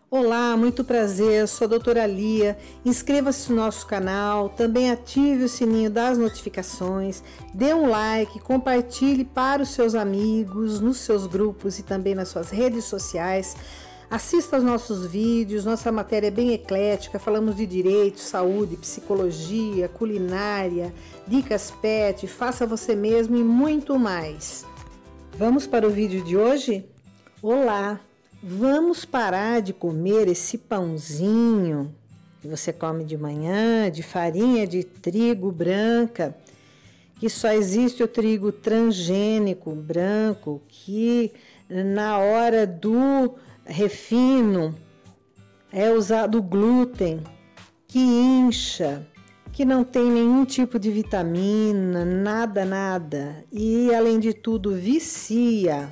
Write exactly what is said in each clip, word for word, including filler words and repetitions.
Olá, muito prazer, sou a doutora Lia. Inscreva-se no nosso canal, também ative o sininho das notificações, dê um like, compartilhe para os seus amigos, nos seus grupos e também nas suas redes sociais. Assista aos nossos vídeos, nossa matéria é bem eclética, falamos de direito, saúde, psicologia, culinária, dicas pet, faça você mesmo e muito mais. Vamos para o vídeo de hoje? Olá! Vamos parar de comer esse pãozinho que você come de manhã, de farinha de trigo branca, que só existe o trigo transgênico branco, que na hora do refino é usado glúten, que incha, que não tem nenhum tipo de vitamina, nada, nada, e além de tudo vicia.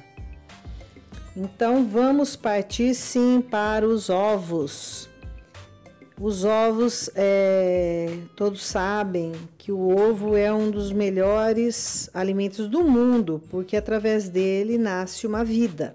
Então, vamos partir sim para os ovos. Os ovos, é, todos sabem que o ovo é um dos melhores alimentos do mundo, porque através dele nasce uma vida.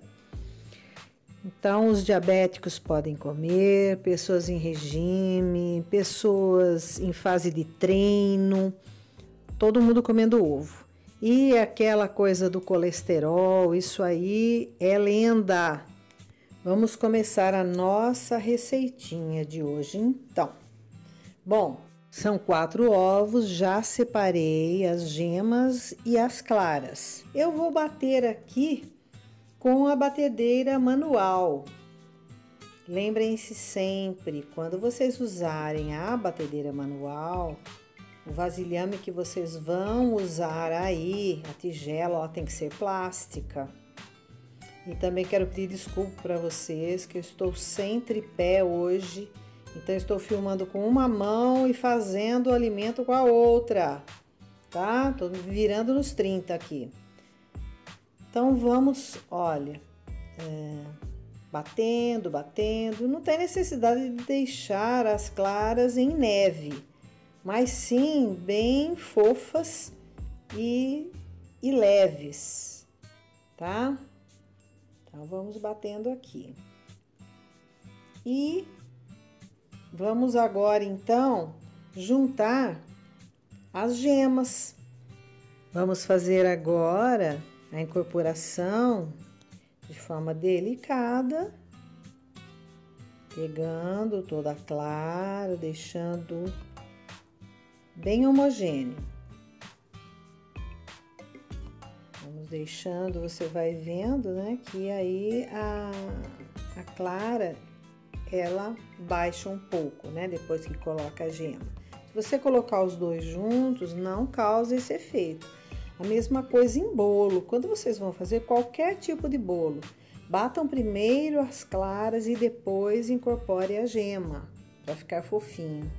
Então, os diabéticos podem comer, pessoas em regime, pessoas em fase de treino, todo mundo comendo ovo. E aquela coisa do colesterol, isso aí é lenda. Vamos começar a nossa receitinha de hoje, então. Bom, são quatro ovos, já separei as gemas e as claras. Eu vou bater aqui com a batedeira manual. Lembrem-se sempre, quando vocês usarem a batedeira manual, o vasilhame que vocês vão usar aí, a tigela, ela tem que ser plástica. E também quero pedir desculpa para vocês que eu estou sem tripé hoje, então estou filmando com uma mão e fazendo o alimento com a outra, tá? Tô virando nos trinta aqui. Então vamos, olha, é, batendo, batendo, não tem necessidade de deixar as claras em neve, mas sim bem fofas e, e leves, tá? Então, vamos batendo aqui. E vamos agora, então, juntar as gemas. Vamos fazer agora a incorporação de forma delicada, pegando toda a clara, deixando bem homogêneo. Vamos deixando, você vai vendo, né, que aí a, a clara, ela baixa um pouco, né, depois que coloca a gema. Se você colocar os dois juntos, não causa esse efeito. A mesma coisa em bolo. Quando vocês vão fazer qualquer tipo de bolo, batam primeiro as claras e depois incorpore a gema, para ficar fofinho.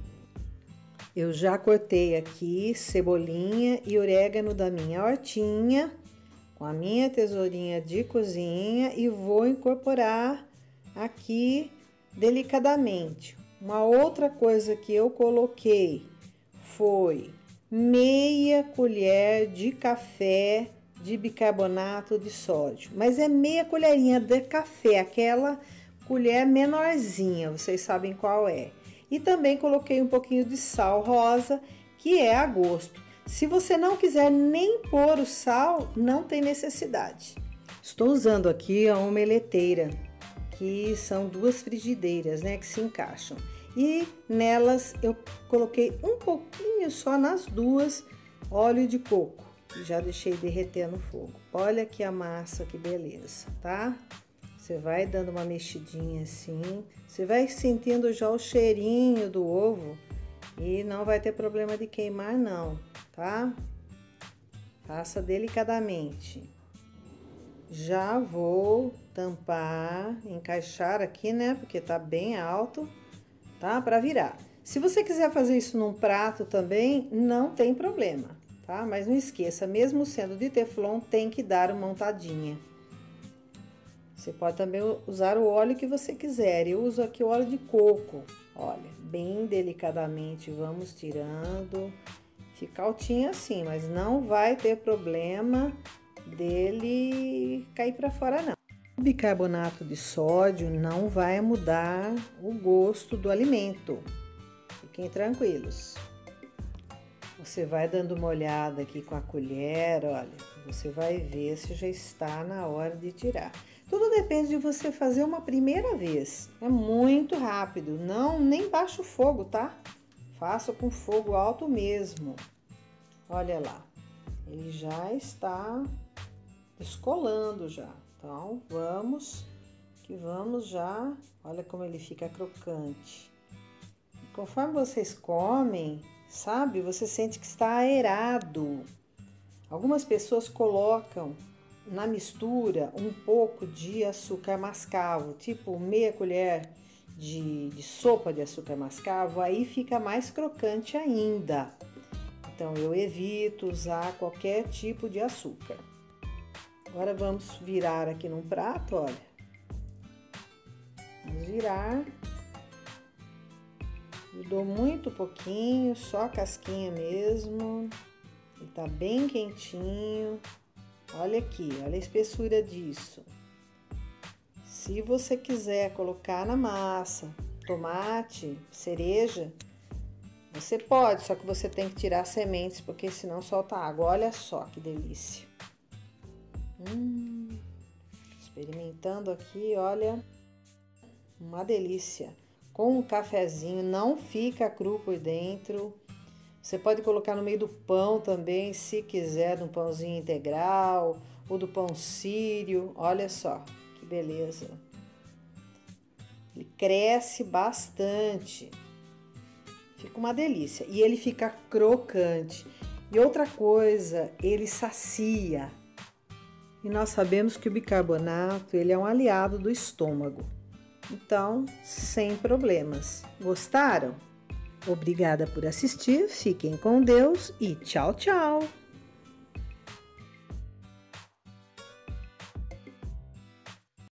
Eu já cortei aqui cebolinha e orégano da minha hortinha com a minha tesourinha de cozinha e vou incorporar aqui delicadamente. Uma outra coisa que eu coloquei foi meia colher de café de bicarbonato de sódio, mas é meia colherinha de café, aquela colher menorzinha, vocês sabem qual é. E também coloquei um pouquinho de sal rosa, que é a gosto. Se você não quiser nem pôr o sal, não tem necessidade. Estou usando aqui a omeleteira, que são duas frigideiras, né, que se encaixam. E nelas eu coloquei um pouquinho só nas duas óleo de coco. Já deixei derreter no fogo. Olha que a massa, que beleza, tá? Você vai dando uma mexidinha assim, você vai sentindo já o cheirinho do ovo e não vai ter problema de queimar não, tá? Faça delicadamente. Já vou tampar, encaixar aqui, né? Porque tá bem alto, tá? Para virar. Se você quiser fazer isso num prato também, não tem problema, tá? Mas não esqueça, mesmo sendo de teflon, tem que dar uma untadinha. Você pode também usar o óleo que você quiser. Eu uso aqui o óleo de coco. Olha, bem delicadamente vamos tirando. Fica altinho assim, mas não vai ter problema dele cair para fora não. O bicarbonato de sódio não vai mudar o gosto do alimento. Fiquem tranquilos. Você vai dando uma olhada aqui com a colher, olha, você vai ver se já está na hora de tirar. Tudo depende de você fazer uma primeira vez. É muito rápido, não nem baixa o fogo, tá? Faça com fogo alto mesmo. Olha lá, ele já está descolando já. Então, vamos, que vamos já. Olha como ele fica crocante. E conforme vocês comem, sabe, você sente que está aerado. Algumas pessoas colocam na mistura um pouco de açúcar mascavo, tipo meia colher de, de sopa de açúcar mascavo, aí fica mais crocante ainda. Então eu evito usar qualquer tipo de açúcar. Agora vamos virar aqui num prato, olha. Vamos virar. Eu dou muito pouquinho, só a casquinha mesmo. Ele tá bem quentinho. Olha aqui, olha a espessura disso. Se você quiser colocar na massa tomate, cereja, você pode, só que você tem que tirar as sementes, porque senão solta água. Olha só que delícia. Hum, experimentando aqui, olha, uma delícia. Com um cafezinho, não fica cru por dentro. Você pode colocar no meio do pão também, se quiser, no pãozinho integral ou do pão sírio. Olha só, que beleza. Ele cresce bastante. Fica uma delícia. E ele fica crocante. E outra coisa, ele sacia. E nós sabemos que o bicarbonato, ele é um aliado do estômago. Então, sem problemas. Gostaram? Obrigada por assistir, fiquem com Deus e tchau, tchau!